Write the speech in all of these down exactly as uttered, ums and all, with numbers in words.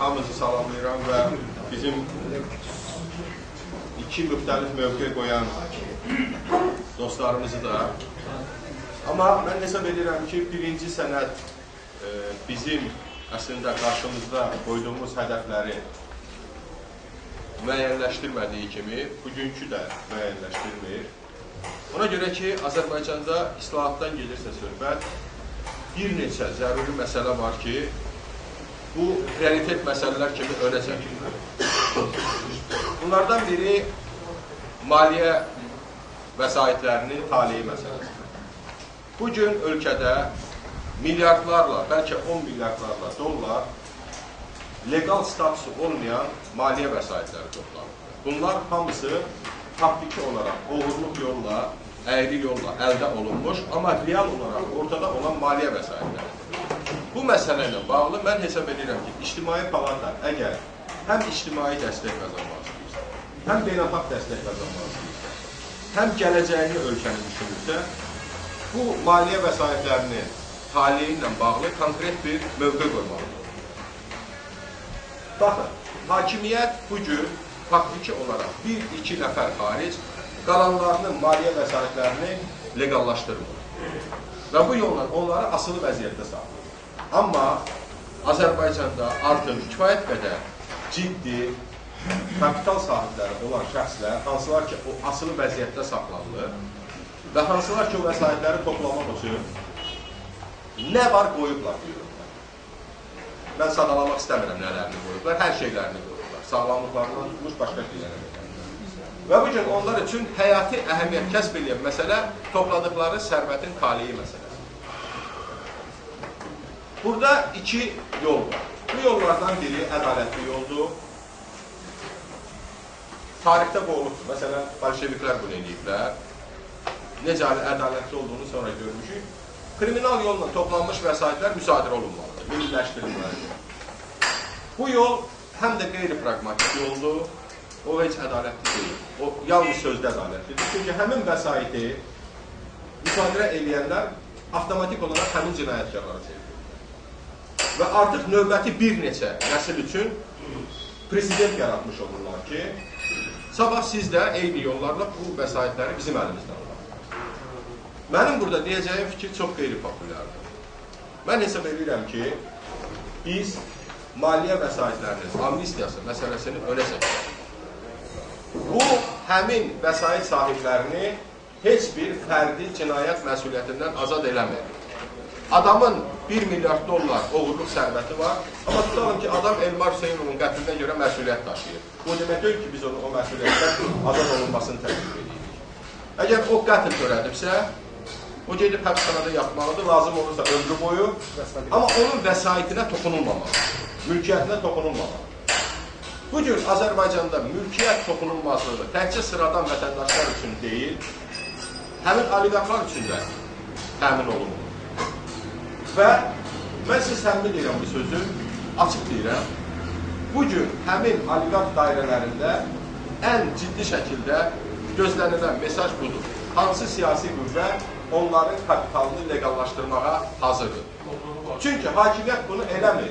hamınızı salamlayıram və bizim iki müxtəlif mövqe qoyan dostlarımızı da. Amma mən hesab edirəm ki, birinci sənəd e, bizim əslində qarşımızda qoyduğumuz hədəfləri müəyyənləşdirmədiyi kimi, bugünkü də müəyyənləşdirmir. Ona görə ki, Azərbaycanda islahatdan gelirsə söhbət, bir neçə zəruri məsələ var ki, bu prioritet məsələlər kimi önə çəkilir. Bunlardan biri maliyyə vəsaitlərinin taleyi məsələsidir. Bugün ölkədə milyardlarla, bəlkə on milyardlarla dollar legal statusu olmayan maliyyə vəsaitləri toplanır. Bunlar hamısı taktiki olaraq, oğurluq yolla, əyri yolla əldə olunmuş, amma real olaraq ortada olan maliyyə vəsaitləridir. Bu məsələ ilə bağlı mən hesab edirəm ki, İctimai Palata əgər həm ictimai dəstək qazanmaq istəyirsə, həm beynəlxalq dəstək qazanmaq istəyirsə, həm gələcəyini ölkəni düşünürsə, bu maliyyə vəsaitlərinin taleyi ilə bağlı konkret bir mövqe qoymalıdır. Baxın, hakimiyyət bugün faktiki olaraq bir iki nəfər xaric qalanlarının maliyyə vəsaitlərini legallaşdırmır və bu yolla onları asılı vəziyyətdə saxlayır. Amma Azərbaycanda artıq kifayət qədər ciddi kapital sahibləri olan şəxslər, hansılar ki, o asılı vəziyyətdə saxlanılır və hansılar ki, o vəsaitləri toplamaq üçün nə var qoyublar diyorlar. Mən sadalamaq istəmirəm nələrini qoyublar, hər şeylərini qoyublar. Sağlamlıqlarından tutmuş başqa şeylərə verir. Və bu gün onlar üçün həyati əhəmiyyət kəsb edən məsələ topladıqları sərvətin taleyi məsələsi. Burada iki yol var. Bu yollardan biri ədalətli yoldur. Tarixdə bu olubdur. Məsələn, bolşeviklər bunu ediblər. Necə ədalətli olduğunu sonra görmüşük. Kriminal yolla toplanmış vəsaitlər müsadirə olunmalıdır, milliləşdirilməlidir. Bu yol həm də qeyri-pragmatik yoldur, o heç ədalətli deyil. O yalnız sözdə ədalətlidir. Çünki həmin vəsaiti müsadirə eləyənlər avtomatik olaraq həmin cinayətkarlara çevirir. Və artıq növbəti bir neçə nəsil üçün prezident yaratmış olurlar ki, sabah siz də eyni yollarla bu vəsaitləri bizim əlimizdən alır. Mənim burada deyəcəyim fikir çox qeyri-populyardır. Mən hesab edirəm ki, biz maliyyə vəsaitlərinin amnistiyası məsələsini önə çəkək. Bu, həmin vəsait sahiblərini heç bir fərdi cinayət məsuliyyətindən azad eləmir. Adamın bir milyard dollar oğurluq sərvəti var, amma tutalım ki, adam Elmar Hüseynovun qətilinə görə məsuliyyət daşıyır. Bu demək deyil ki, biz onun o məsuliyyətdən azad olunmasını təklif edirik. Əgər o qətil törədibsə, o gedib həbsxanada yatmalıdır, lazım olursa ömrü boyu, amma onun vəsaitinə toxunulmamalıdır, mülkiyyətinə toxunulmamalıdır. Bugün Azərbaycanda mülkiyyət toxunulmazlığı təkcə sıradan vətəndaşlar üçün deyil, həmin oliqarxlar üçün də təmin olunur. Və mən siz səmimi deyirəm bu sözü, açıq deyirəm, bugün həmin oliqarx dairələrində ən ciddi şəkildə gözlənilən mesaj budur. Hansı siyasi qüvvə onların kapitalını legallaşdırmağa hazırdır. Çünki hakimiyyət bunu eləmir.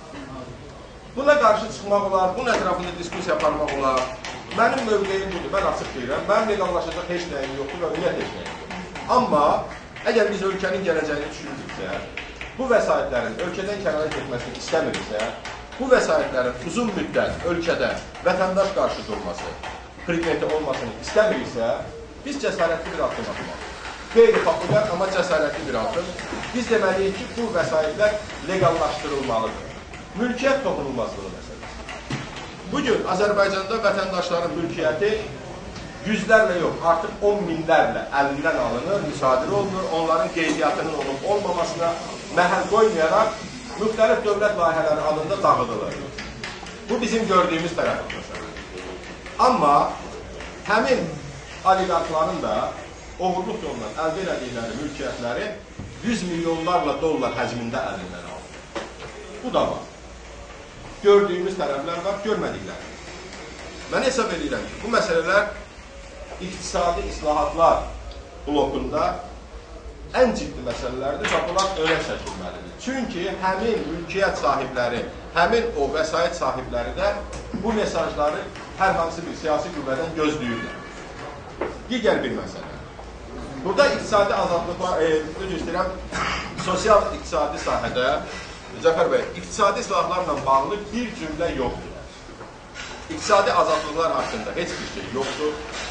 Buna qarşı çıxmaq olar, bunun ətrafında diskusiya aparmaq olar. Mənim mövqeyim budur, mən açıq deyirəm, mənim legallaşacaq heç nəyim yoxdur və ümumiyyət heç nəyim yoxdur. Amma əgər biz ölkənin gələcəyini düşünürüksə, bu vəsaitlərin ölkədən kənara getməsini istəmiriksə, bu vəsaitlərin uzun müddət ölkədə vətəndaş qarşı durması, predmeti olmasını istəmiriksə, biz cəsarətli bir addım atmalıyıq. Qeyri-populyar, amma cəsarətli bir addım. Biz deməliyik ki, bu vəsaitlər legallaşdırılmalıdır. Mülkiyyət toxunulmazlığı məsələsi. Bugün Azərbaycanda vətəndaşların mülkiyyəti yüzlərlə yox, artıq on minlərlə əlindən alınır, müsadirə olunur, onların qeydiyyatının olub olmamasına məhəl qoymayaraq müxtəlif dövlət layihələri adında dağıdılır. Bu bizim gördüyümüz tərəfdir. Amma həmin oliqarxların da oğurluq yolla əldə edildikləri mülkiyyətləri yüz milyonlarla dollar həcmində əlindən alır. Bu da var. Gördüyümüz tərəflər var, görmədikləri. Mən hesab edirəm ki, bu məsələlər iqtisadi islahatlar blokunda ən ciddi məsələlərdir və bunlar önə çəkilməlidir. Çünki həmin mülkiyyət sahibləri, həmin o vəsait sahibləri də bu mesajları hər hansı bir siyasi qüvvədən gözləyirlər. Digər bir məsələ. Burada iqtisadi azadlıqlar, e, düz istəyirəm, sosial-iqtisadi sahədə, Cəfər bəy, iqtisadi silahlarla bağlı bir cümlə yoxdur. İqtisadi azadlıqlar haqqında heç bir şey yoxdur.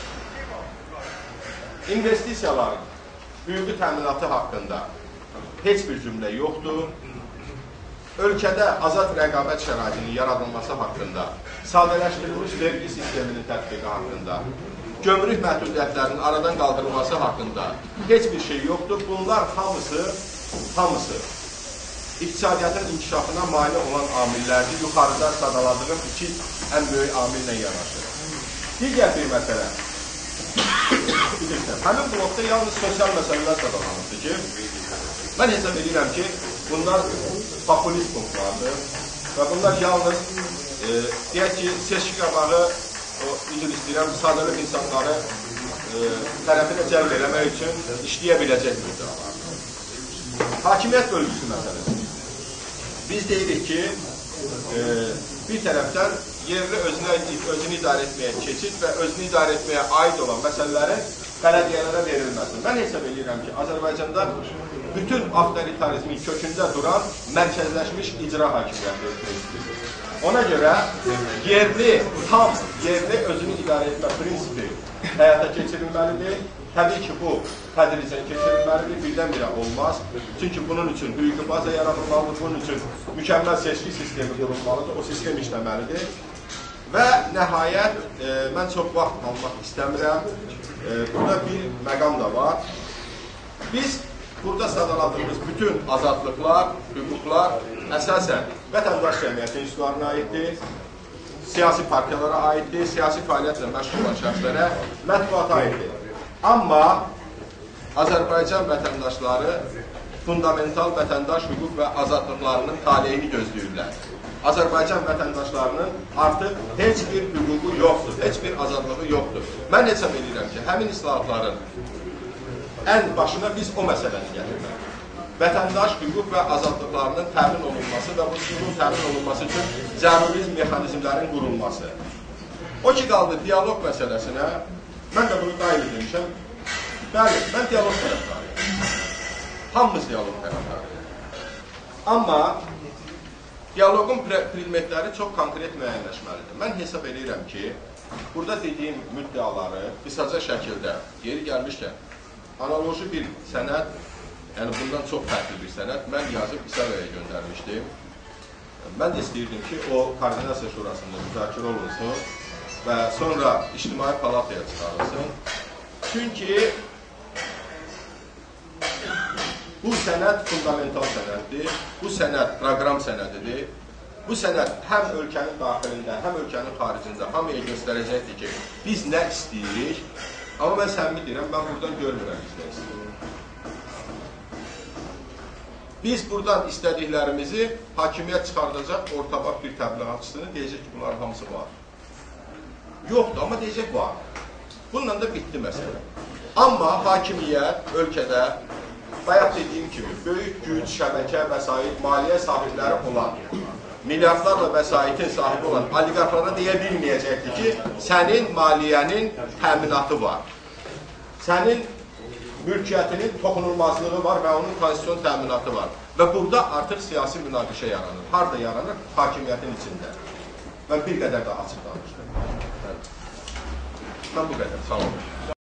İnvestisiyaların hüquqi təminatı haqqında heç bir cümlə yoxdur. Ölkədə azad rəqabət şəraitinin yaradılması haqqında, sadələşdirilmiş vergi sisteminin tətbiqi haqqında, gömrük məhdudiyyətlərinin aradan qaldırılması haqqında heç bir şey yoxdur. Bunlar hamısı, hamısı iqtisadiyyatın inkişafına mane olan amillərdir. Yuxarıda sadaladığım iki ən böyük amillə yanaşır. Digər bir məsələ. Həmin blokda yalnız sosial məsələlər sadalanırdı ki, mən hesab edirəm ki, bunlar populist punktlardır və bunlar yalnız e, deyək ki, seçki qabağı o, üzr istəyirəm, sadəlıq insanları e, tərəfinə cəlb eləmək üçün işləyə biləcək müddəalardır. Hakimiyyət bölgüsü məsələsi. Biz deyirik ki, e, bir tərəfdən yerli özünə, özünü idarə etməyə keçid və özünü idarə etməyə aid olan məsələlərin bələdiyyələrə verilməsi. Mən hesab edirəm ki, Azərbaycanda bütün avtoritarizmin kökündə duran mərkəzləşmiş icra hakimiyyəti prinsipidir. Ona görə yerli, tam yerli özünü idarə etmə prinsipi həyata keçirilməlidir. Təbii ki, bu tədricən keçirilməlidir, birdən-birə olmaz. Çünki bunun üçün hüquqi baza yaradılmalıdır, bunun üçün mükəmməl seçki sistemi qurulmalıdır, o sistem işləməlidir. Və nəhayət, e, mən çox vaxt almaq istəmirəm, e, burada bir məqam da var. Biz burada sadaladığımız bütün azadlıqlar, hüquqlar əsasən vətəndaş cəmiyyəti institutlarına aiddir, siyasi partiyalara aiddir, siyasi fəaliyyətlə məşğul olan şəxslərə, mətbuata aiddir. Amma Azərbaycan vətəndaşları fundamental vətəndaş hüquq və azadlıqlarının taleyini gözləyirlər. Azərbaycan vətəndaşlarının artıq heç bir hüququ yoxdur, heç bir azadlığı yoxdur. Mən hesab edirəm ki, həmin islahatların ən başına biz o məsələni gətirmək. Vətəndaş hüquq və azadlıqlarının təmin olunması və bu hüququn təmin olunması üçün zəruri mexanizmlərin qurulması. O ki, qaldı dialoq məsələsinə, mən də bunu daim demişəm. Bəli, mən dialoq tərəfdarıyım. Hamımız dialoq tərəfdarıyıq. Amma dialoqun predmetləri çox konkret müəyyənləşməlidir. Mən hesab edirəm ki, burada dediyim müddəaları qısaca şəkildə yeri gəlmişkən, analoji bir sənəd, yəni bundan çox fərqli bir sənəd, mən yazıb İsrail'ə göndərmişdim. Mən də istəyirdim ki, o Koordinasiya Şurasında müzakirə olunsun və sonra İctimai Palataya çıxarılsın. Çünki bu sənəd fundamental sənəddir, bu sənəd proqram sənədidir. Bu sənəd həm ölkənin daxilində, həm ölkənin xaricində hamıya göstərəcəkdir ki, biz nə istəyirik, amma mən səmimi deyirəm, mən buradan görmürəm biz nə istəyirik. Biz buradan istədiklərimizi hakimiyyət çıxardacaq, ortabaq bir təbliğatçısını deyəcək ki, bunların hamısı var. Yoxdur, amma deyəcək var. Bununla da bitdi məsələ. Amma hakimiyyət ölkədə, bayaq dediyim kimi, böyük güc, şəbəkə, vəsait, maliyyə sahibləri olan, milyardlarla vəsaitin sahibi olan oliqarxlara deyə bilməyəcəkdir ki, sənin maliyyənin təminatı var. Sənin mülkiyyətinin toxunulmazlığı var və onun konstitusiyon təminatı var. Və burada artıq siyasi münaqişə yaranır. Harada yaranır? Hakimiyyətin içində. Mən bir qədər də açıq danışdım. Mən bu qədər. Sağ olun.